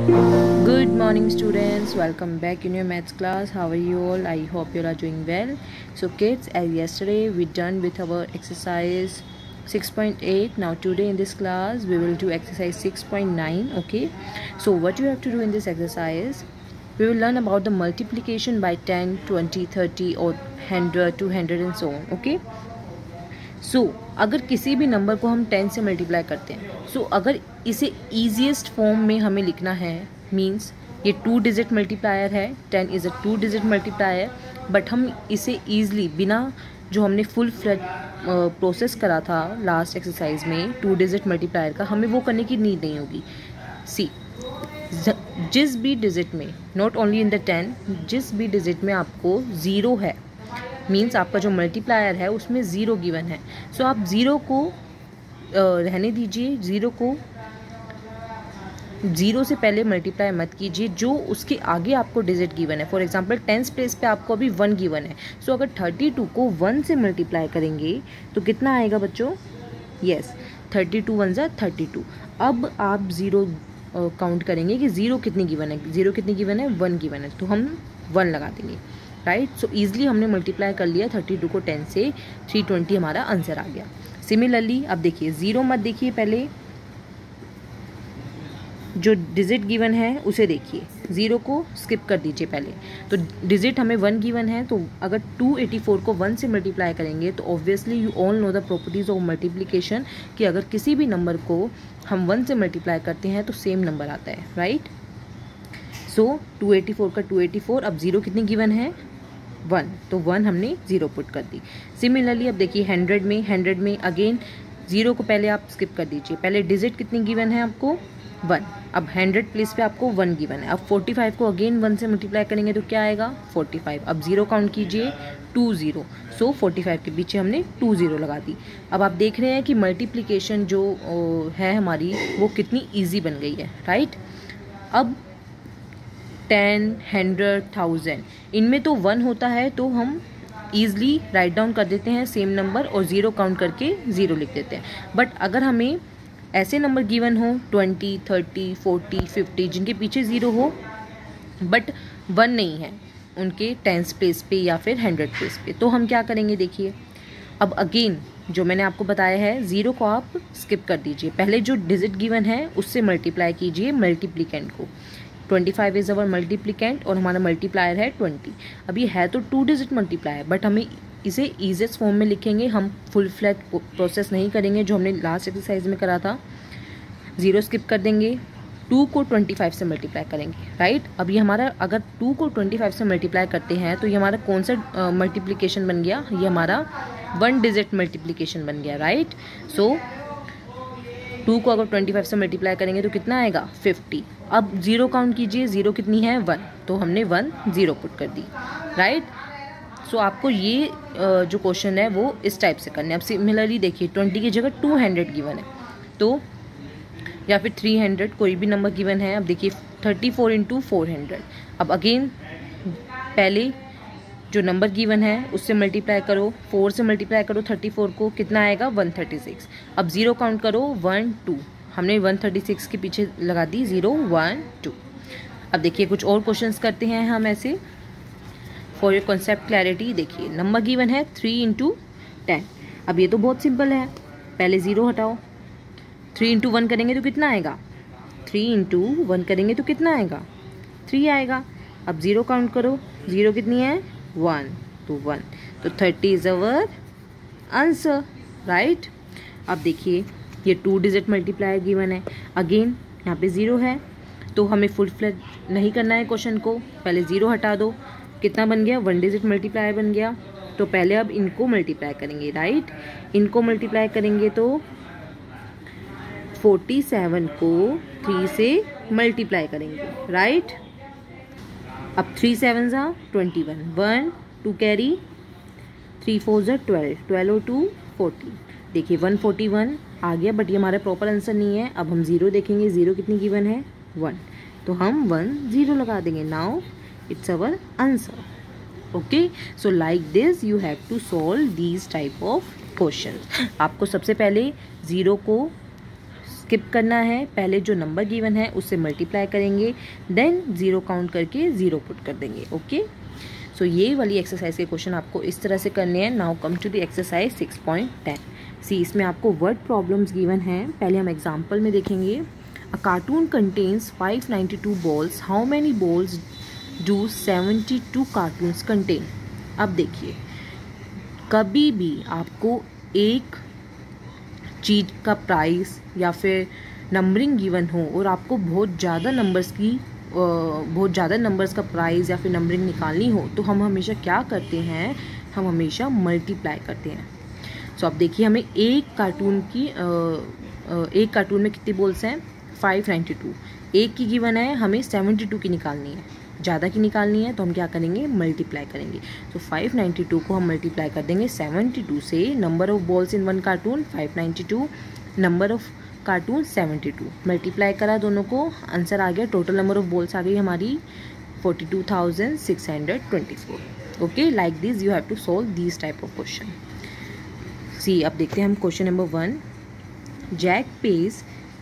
Good morning students, welcome back in your maths class. How are you all? I hope you are doing well. So kids, as yesterday we done with our exercise 6.8. Now today in this class we will do exercise 6.9. Okay, so what you have to do in this exercise, we will learn about the multiplication by 10, 20, 30 or 100, 200 and so on. Okay, अगर किसी भी number को हम 10 से multiply करते हैं, अगर इसे ईजीएस्ट फॉर्म में हमें लिखना है, मींस ये 2 डिजिट मल्टीप्लायर है, 10 is a 2 digit multiplier, but हम इसे ईजिली बिना जो हमने फुल फ्लेज प्रोसेस करा था लास्ट एक्सरसाइज में 2 डिजिट मल्टीप्लायर का, हमें वो करने की नीड नहीं होगी. सी, जिस भी डिजिट में, नॉट ओनली इन द 10, जिस भी डिजिट में आपको ज़ीरो है, मीन्स आपका जो मल्टीप्लायर है उसमें ज़ीरो गिवन है, सो आप ज़ीरो को रहने दीजिए, ज़ीरो से पहले मल्टीप्लाई मत कीजिए. जो उसके आगे आपको डिजिट गिवन है, फॉर एग्जांपल 10 प्लेस पे आपको अभी 1 गिवन है, सो अगर 32 को 1 से मल्टीप्लाई करेंगे तो कितना आएगा बच्चों? यस, 32 1 ज़ा 32. अब आप ज़ीरो काउंट करेंगे कि ज़ीरो कितनी गिवन है, 1 गिवन है, तो हम 1 लगा देंगे. राइट, सो ईजिली हमने मल्टीप्लाई कर लिया 32 को 10 से, 320 हमारा आंसर आ गया. सिमिलरली अब देखिए, ज़ीरो मत देखिए, पहले जो डिजिट गिवन है उसे देखिए, ज़ीरो को स्किप कर दीजिए पहले. तो डिजिट हमें 1 गिवन है, तो अगर 284 को 1 से मल्टीप्लाई करेंगे तो obviously you all know the properties of multiplication कि अगर किसी भी नंबर को हम 1 से मल्टीप्लाई करते हैं तो सेम नंबर आता है. राइट, सो 284 का 284, अब ज़ीरो कितनी गिवन है? 1, तो 1 हमने ज़ीरो पुट कर दी. सिमिलरली अब देखिए 100 में अगेन ज़ीरो को पहले आप स्किप कर दीजिए, पहले डिजिट कितनी गिवन है आपको? 1. अब 100 प्लेस पे आपको 1 गिवन है. अब 45 को अगेन 1 से मल्टीप्लाई करेंगे तो क्या आएगा? 45. अब ज़ीरो काउंट कीजिए, 20, सो 45 के पीछे हमने 20 लगा दी. अब आप देख रहे हैं कि मल्टीप्लिकेशन जो है हमारी वो कितनी ईजी बन गई है. राइट, अब 10, 100, 1000 इनमें तो 1 होता है, तो हम ईज़िली राइट डाउन कर देते हैं सेम नंबर और ज़ीरो काउंट करके ज़ीरो लिख देते हैं. बट अगर हमें ऐसे नंबर गिवन हो 20, 30, 40, 50 जिनके पीछे ज़ीरो हो बट 1 नहीं है उनके 10 प्लेस पे या फिर 100 प्लेस पे, तो हम क्या करेंगे देखिए. अब अगेन जो मैंने आपको बताया है, ज़ीरो को आप स्किप कर दीजिए, पहले जो डिजिट गिवन है उससे मल्टीप्लाई कीजिए मल्टीप्लिकेंट को. 25 इज़ अवर मल्टीप्लिकेंट और हमारा मल्टीप्लायर है 20. अब ये है तो 2 डिजिट मल्टीप्लायर, बट हमें इसे ईजीएस्ट फॉर्म में लिखेंगे, हम फुल फ्लैट प्रोसेस नहीं करेंगे जो हमने लास्ट एक्सरसाइज में करा था. ज़ीरो स्किप कर देंगे, 2 को 25 से मल्टीप्लाई करेंगे. राइट, अब ये हमारा, अगर 2 को 25 से मल्टीप्लाई करते हैं तो ये हमारा कौन सा मल्टीप्लिकेशन बन गया? ये हमारा 1 डिजिट मल्टीप्लिकेशन बन गया. राइट, सो 2 को अगर 25 से मल्टीप्लाई करेंगे तो कितना आएगा? 50. अब ज़ीरो काउंट कीजिए, ज़ीरो कितनी है? 1, तो हमने 1 ज़ीरो पुट कर दी. राइट, सो आपको ये जो क्वेश्चन है वो इस टाइप से करना है. अब सिमिलरली देखिए 20 की जगह 200 गिवन है, तो या फिर 300 कोई भी नंबर गिवन है. अब देखिए 34 इंटू 400. अब अगेन पहले जो नंबर गिवन है उससे मल्टीप्लाई करो, 4 से मल्टीप्लाई करो 34 को, कितना आएगा? 136. अब ज़ीरो काउंट करो, 1, 2, हमने 136 के पीछे लगा दी 0, 1, 2. अब देखिए कुछ और क्वेश्चंस करते हैं हम ऐसे फॉर योर कॉन्सेप्ट क्लैरिटी. देखिए नंबर गिवन है 3 इंटू 10. अब ये तो बहुत सिंपल है, पहले ज़ीरो हटाओ, 3 इंटू 1 करेंगे तो कितना आएगा? 3 इंटू 1 करेंगे तो कितना आएगा? 3 आएगा. अब ज़ीरो काउंट करो, ज़ीरो कितनी है? 1, तो 1, तो 30 इज़ अवर आंसर. राइट, अब देखिए ये 2 डिजिट मल्टीप्लायर गिवन है, अगेन यहाँ पे ज़ीरो है, तो हमें फुल फ्लेज नहीं करना है क्वेश्चन को, पहले ज़ीरो हटा दो, कितना बन गया? 1 डिजिट मल्टीप्लायर बन गया. तो पहले अब इनको मल्टीप्लाई करेंगे. राइट, इनको मल्टीप्लाई करेंगे तो 47 को 3 से मल्टीप्लाई करेंगे. राइट, अब 3 7 ज़ा 21, 1, 2 कैरी, 3 4 ज़ा 12, 12 और 2 14. देखिए 141 आ गया, बट ये हमारा प्रॉपर आंसर नहीं है. अब हम ज़ीरो देखेंगे, ज़ीरो कितनी गिवन है? 1, तो हम 1 ज़ीरो लगा देंगे. Now it's our answer. Okay, so like this you have to solve these type of question. आपको सबसे पहले ज़ीरो को स्किप करना है, पहले जो नंबर गिवन है उससे मल्टीप्लाई करेंगे, देन 0 काउंट करके 0 पुट कर देंगे। ओके, सो ये वाली एक्सरसाइज के क्वेश्चन आपको इस तरह से करने हैं। Now come to the exercise 6.10। See, इसमें आपको वर्ड प्रॉब्लम्स गिवन हैं। पहले हम एग्जांपल में देखेंगे। A carton contains 592 balls, how many balls do 72 cartons contain. अब देखिए, कभी भी आपको एक चीज़ का प्राइस या फिर नंबरिंग गिवन हो और आपको बहुत ज़्यादा नंबर्स का प्राइस या फिर नंबरिंग निकालनी हो, तो हम हमेशा क्या करते हैं, हम हमेशा मल्टीप्लाई करते हैं। सो अब देखिए, हमें एक कार्टून में कितनी बॉल्स हैं, 592। एक की गिवन है, हमें 72 की निकालनी है, ज़्यादा की निकालनी है, तो हम क्या करेंगे, मल्टीप्लाई करेंगे। तो 592 को हम मल्टीप्लाई कर देंगे 72 से। Number of balls in one carton 592, number of carton 72, multiply करा दोनों को, आंसर आ गया। टोटल नंबर ऑफ बॉल्स आ गई हमारी 42,624। Okay, like this you have to solve this type of question. See, अब देखते हैं हम question number 1। Jack pays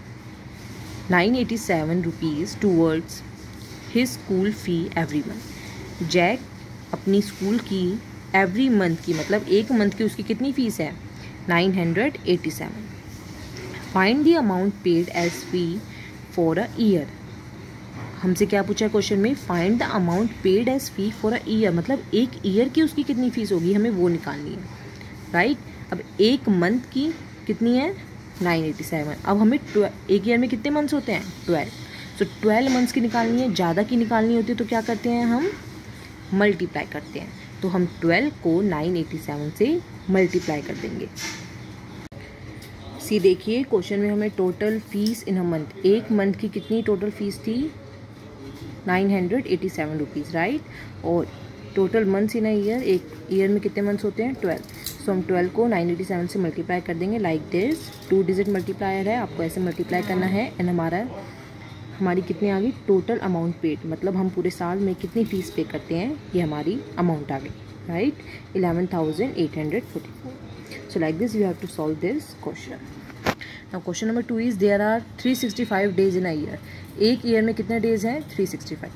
987 rupees towards his school fee every month. Jack अपनी स्कूल की एवरी मंथ की, मतलब एक मंथ की उसकी कितनी फ़ीस है, 987। Find the amount paid as fee for a year. हमसे क्या पूछा है क्वेश्चन में, find the amount paid as fee for a year, मतलब एक ईयर की उसकी कितनी फ़ीस होगी, हमें वो निकालनी है, राइट। अब एक मंथ की कितनी है, 987। अब हमें एक ईयर में कितने मंथ्स होते हैं, 12। तो 12 मंथ्स की निकालनी है। ज़्यादा की निकालनी होती है तो क्या करते हैं, हम मल्टीप्लाई करते हैं। तो हम 12 को 987 से मल्टीप्लाई कर देंगे। सी, देखिए क्वेश्चन में हमें total fees in a month, एक मंथ की कितनी टोटल फीस थी, 987 रुपीज़, राइट। और total months in a year, एक ईयर में कितने मंथ्स होते हैं, 12। सो हम 12 को 987 से मल्टीप्लाई कर देंगे लाइक दिस। 2 डिजिट मल्टीप्लायर है, आपको ऐसे मल्टीप्लाई करना है। एंड हमारी कितनी आ गई, टोटल अमाउंट पेड, मतलब हम पूरे साल में कितनी फ़ीस पे करते हैं, ये हमारी अमाउंट आ गई, right, 11,844। So like this you have to solve this question. Now question number 2 is there are 365 days in a year. एक ईयर में कितने डेज हैं, 365।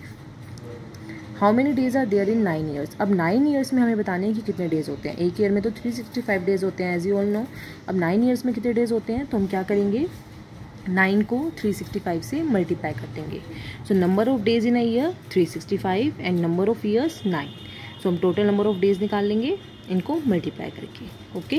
How many days are there in 9 years. अब 9 ईयर्स में हमें बताने हैं कि कितने डेज होते हैं। एक ईयर में तो 365 डेज होते हैं, एज यू ऑल नो। अब 9 ईयर्स में कितने डेज होते हैं, तो हम क्या करेंगे, 9 को 365 से मल्टीप्लाई कर देंगे। So number of days in a year 365 and number of years 9। So हम टोटल नंबर ऑफ डेज निकाल लेंगे इनको मल्टीप्लाई करके। Okay,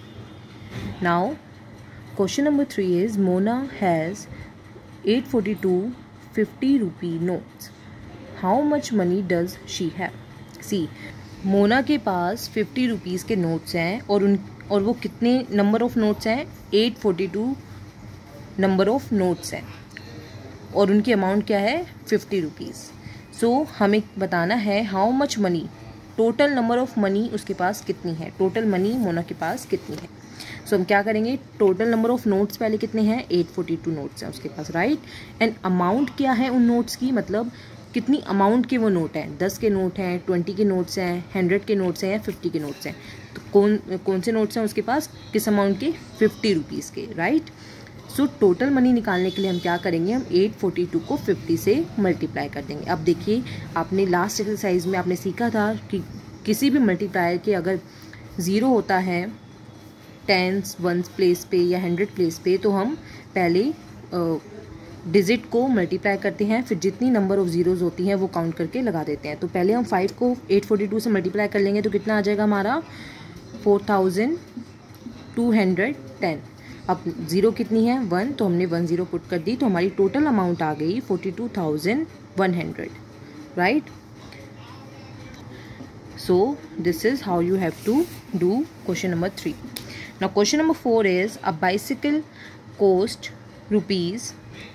now question number 3 is Mona has 842 50 rupee notes, how much money does she have. See, Mona के पास 50 rupees के notes हैं और वो कितने नंबर ऑफ नोट्स हैं, 842 नंबर ऑफ नोट्स हैं और उनकी अमाउंट क्या है, 50 रुपीज़। सो हमें बताना है how much money, total number of money उसके पास कितनी है, टोटल मनी मोना के पास कितनी है। सो हम क्या करेंगे, टोटल नंबर ऑफ नोट्स पहले कितने हैं, 842 नोट्स हैं उसके पास, राइट। एंड अमाउंट क्या है उन नोट्स की, मतलब कितनी अमाउंट के वो नोट हैं, 10 के नोट हैं, 20 के नोट्स हैं, 100 के नोट्स हैं या 50 के नोट्स हैं। तो कौन से नोट्स हैं उसके पास, किस अमाउंट के, 50 रुपीज़ के, राइट। सो टोटल मनी निकालने के लिए हम क्या करेंगे, हम 842 को 50 से मल्टीप्लाई कर देंगे। अब देखिए, आपने लास्ट एक्सरसाइज में आपने सीखा था कि किसी भी मल्टीप्लायर के अगर 0 होता है 10s 1s प्लेस पे या 100 प्लेस पे, तो हम पहले डिजिट को मल्टीप्लाई करते हैं, फिर जितनी नंबर ऑफ ज़ीरोज़ होती हैं वो काउंट करके लगा देते हैं। तो पहले हम 5 को 842 से मल्टीप्लाई कर लेंगे तो कितना आ जाएगा हमारा, 4210। अब 0 कितनी है, 1, तो हमने 1 0 पुट कर दी, तो हमारी टोटल अमाउंट आ गई 42,100, right. So this is how you have to do question number 3. Now question number 4 is a bicycle cost rupees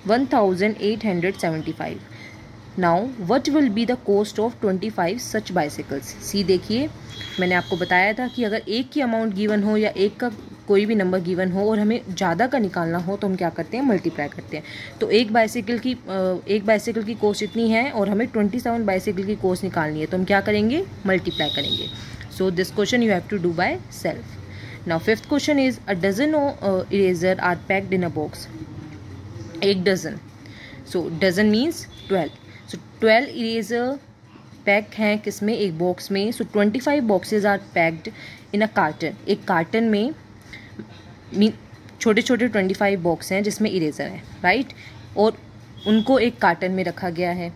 1875. Now what will be the cost of 25 such bicycles? See देखिए, मैंने आपको बताया था कि अगर एक की अमाउंट गिवन हो या एक का कोई भी नंबर गिवन हो और हमें ज़्यादा का निकालना हो तो हम क्या करते हैं, मल्टीप्लाई करते हैं। तो एक बाइसिकल की कॉस्ट इतनी है और हमें 27 बाइसिकल की कॉस्ट निकालनी है, तो हम क्या करेंगे, मल्टीप्लाई करेंगे। So this question you have to do by self. Now fifth question is a dozen eraser are packed in a box. 1 dozen, so dozen means 12, so 12 eraser pack हैं किसमें, एक बॉक्स में, so 25 boxes are packed in a carton, एक carton में छोटे छोटे 25 box हैं जिसमें इरेज़र हैं, राइट, और उनको एक कार्टन में रखा गया है।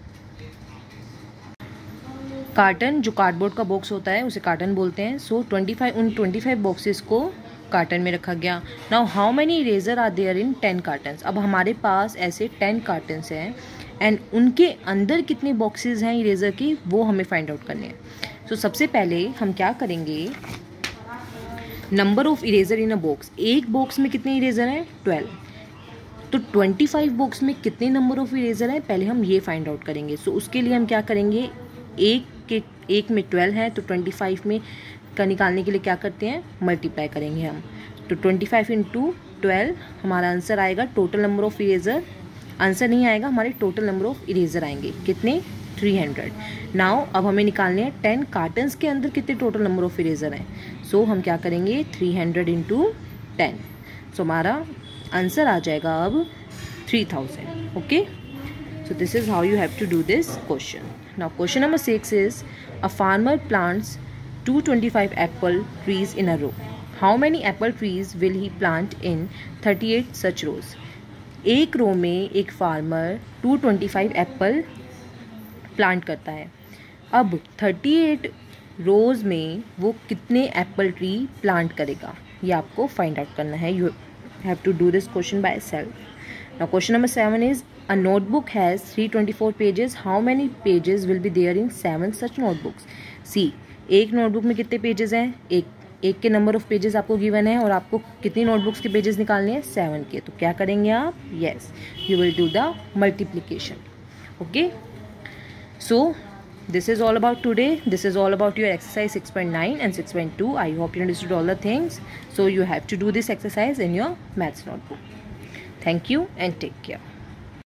कार्टन जो कार्डबोर्ड का बॉक्स होता है उसे कार्टन बोलते हैं। सो 25 बॉक्सेस को कार्टन में रखा गया। Now how many eraser are there in 10 cartons, अब हमारे पास ऐसे 10 कार्टन्स हैं एंड उनके अंदर कितने बॉक्सेस हैं इरेज़र की वो हमें फाइंड आउट करने हैं। सो सबसे पहले हम क्या करेंगे, number of eraser in a box, एक बॉक्स में कितने इरेज़र हैं 12, तो 25 बॉक्स में कितने नंबर ऑफ इरेज़र हैं पहले हम ये फाइंड आउट करेंगे। सो उसके लिए हम क्या करेंगे, एक में 12 है तो 25 में का निकालने के लिए क्या करते हैं, मल्टीप्लाई करेंगे हम, तो 25 इंटू 12 हमारा आंसर आएगा, total number of eraser, answer नहीं आएगा, हमारे टोटल नंबर ऑफ इरेज़र आएंगे कितने, 300। नाउ अब हमें निकालने हैं 10 कार्टन्स के अंदर कितने टोटल नंबर ऑफ इरेज़र हैं। सो हम क्या करेंगे 300 इंटू 10, सो हमारा आंसर आ जाएगा अब 3000। Okay, so this is how you have to do this question. Now question number 6 is a farmer plants 225 apple trees in a row. How many apple trees will he plant in 38 such rows? एक रो में एक farmer 225 Apple plant करता है। अब 38 रोज़ में वो कितने Apple tree plant करेगा ये आपको फाइंड आउट करना है। You have to do this question by self. Now question number 7 is a notebook has 324 pages. How many pages will be there in 7 such notebooks? See, एक notebook में कितने pages हैं, एक के नंबर ऑफ पेजेस आपको given है और आपको कितनी नोटबुक्स के पेजेस निकालने हैं 7 के, तो क्या करेंगे आप, yes you will do the multiplication. Okay, so this is all about today. This is all about your exercise 6.9 and 6.2. I hope you understood all the things. So you have to do this exercise in your maths notebook. Thank you and take care.